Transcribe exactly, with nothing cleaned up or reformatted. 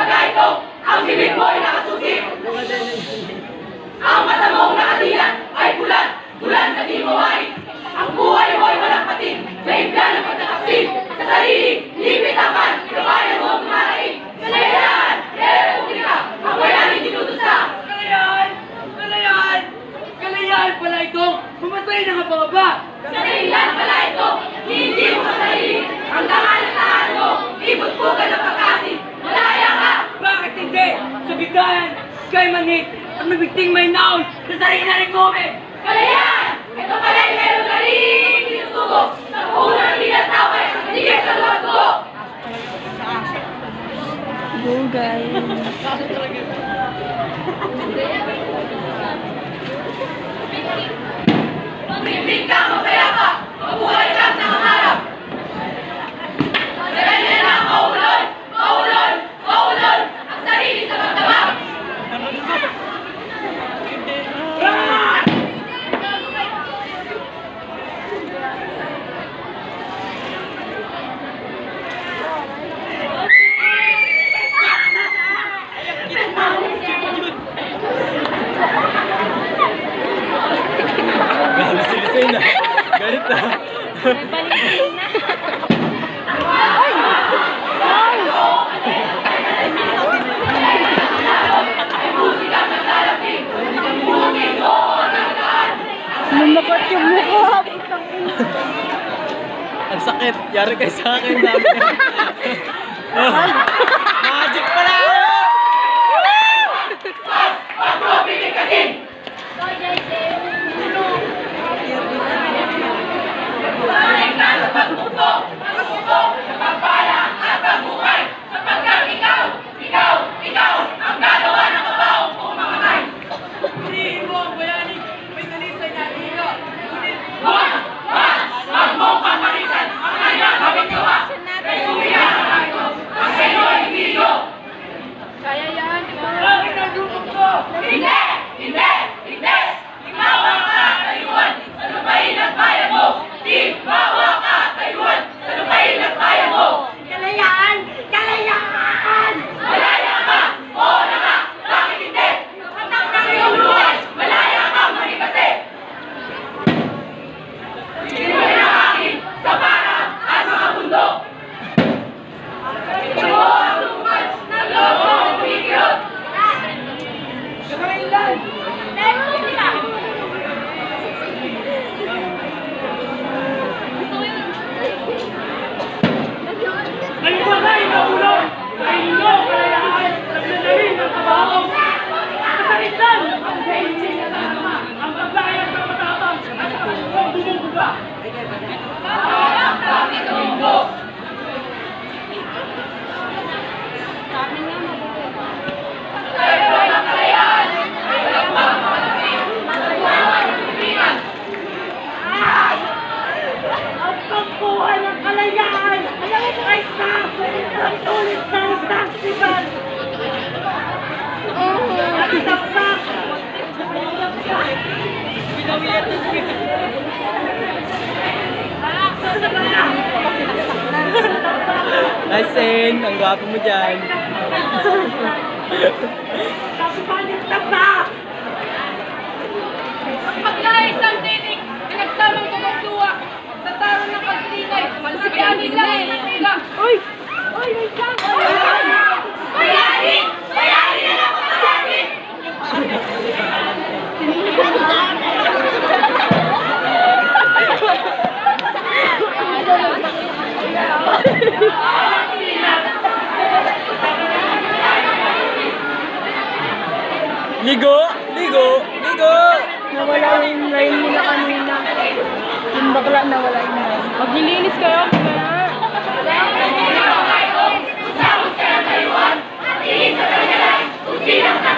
Kumbaga ito, ang bibig mo'y nakasusi. Ang mata mong nakatilan ay bulan, bulan na di mawain. Ang buhay mo'y walang patin, may plan ng pagtataksin. Sa sarili, lipitapan, sa bayan mo kumarain. Kalayaan, Republika, ang bayanin dinutusa. Kalayaan! Kalayaan! Kalayaan pala ito! Pumatay na nga mga ba? Kalayaan pala ito, hindi mo kasarili. Ang tangan-tangan mo, ibutbugan ng pagkasin. Malaya ka! Bakit hindi? Sa bigayan, kay manit, at mabigting may naon sa sarili na rin kome! Kalayaan! Ito pala'y meron na rin tinutugo. Sa unang tinatawag, hindi ka sa luwag ko. Bugay. Bimbing ka, mapayapa, mabuhay ka ng harap. Sa ganyan na maulol, maulol, maulol, ang sarili sa magdamag. Galit na. Galit na. Balikin na. Lumakat yung mukha. Ang sakit. Yari kayo sa akin namin. Oh, magic pala! Wag mo pinikasin! Sanay ka sa pagtuto, pagtuto sa pagpala at pagbuhay. Sapagkat ikaw, ikaw, ikaw ang gagawa ng kabaong kung mamatay. Purihin mo ang bayaning may nalisay na hilo. Ngunit, Huwag! Huwag! Huwag mong pamalisan ang kanyang kabigyawa. Resulya na ito ang sa'yo'y hindi Kaya yan, di ba? bakit ang dukot ko? Hindi! Hindi! Hindi! Ikaw ang katayuan sa lupain at bayan mo! Ikaw ang katayuan sa lupain at bayan mo! Kalayaan! Kalayaan! Malaya ka! Oo na ka! Bakit hindi? Atak ng iyong luwas! Malaya ka manibate! Sinimay ng akin sa para at mga bundok! Ito ang lumas ng lobo ng kumikirot! Gagawin lang! Republika! Ang bagay na ulong ay hindi kalayaan sa pinagaling ng kabaho. Masakit lang ang hindi nasasama ang pagbayad ng matapang at ang bumubuga. Ang dami tunggo! Pero ng kalayaan ay walang pagmamalaking matutuwa ng Pilipinas! Ang pagkuha ng kalayaan ay sa ang tulis ng saksiban. At tapos, Nice, Sen. Ang gwapo mo dyan. tapos, Paglayas ang tinig, pinagsamang kumagduwa sa tarong ng pagtinay, malsabianin lang ang natila. Uy! Uy! Wait lang! Bayani! Bayani na lang ang bayani! Ligo! Ligo! Ligo! Nawala yung line nila kanina. Yung bakla nawala yung line. Maglilinis kayo. Usapos ka ng kayuan at iisa ka na lang kung sinang